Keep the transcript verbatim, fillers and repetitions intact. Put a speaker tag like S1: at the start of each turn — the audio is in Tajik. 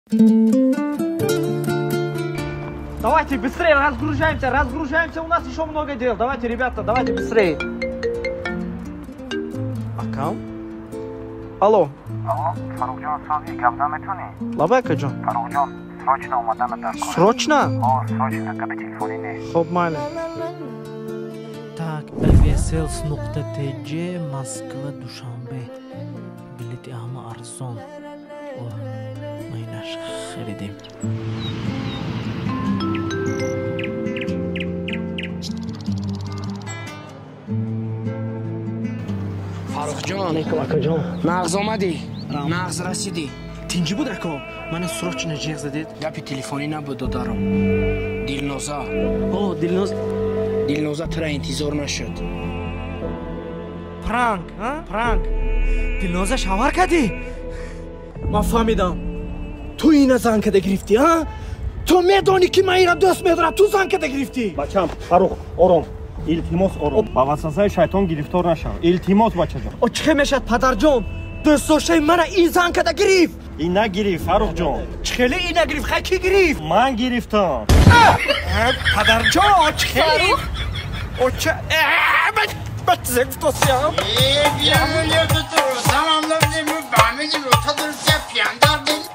S1: Давайте быстрее разгружаемся, разгружаемся, у нас еще много дел. Давайте, ребята, давайте быстрее. Акам? Алло.
S2: Алло, Фарухjon, Sozi, gapdan metoni.
S1: Lava akajon.
S2: Farruxjon, srochno omadam dar.
S1: Срочно?
S2: О, srochno ka telefonini.
S1: Xo'p, mayli.
S3: Так, aviasales nuqta tg Moskva Dushanbe. Bileti ama arzon. Oh, maynash xaridim.
S4: Farruxjon,
S1: Alaykum akajon.
S4: nag'z omadi. Nag'z rasidi.
S1: Tinchi bud aka. Mana срочно jig zadid.
S4: Gapi telefoni nabud dodarim. Dilnoza.
S1: O, Dilnoz
S4: Dilnoza tira intizor nashud.
S1: prank, ha? Prank. Dilnoza shavar kadi. من فهمیدم. تو این زنکده گرفتی ها؟ تو میدونی که من اینا دوست میدارم تو زنکده گرفتی.
S5: بچم فاروق آروم التماس آروم با وسوسه شیطان گرفتار نشو التماس بچه جان
S1: او چه میشد پدر جان؟ دوست داشته من این زنکده گرفت.
S5: این نگرفت فاروق جان
S1: چخیلی این نگرفت خیلی کی گرفت؟
S5: من گرفتم
S1: پدر جان چخیلی؟ او چه؟ بچه زنگ توسیم.
S6: Eee bir an önce tutur. Salamlar değil mi? Bahmedi mi? Tadır cep yandardı.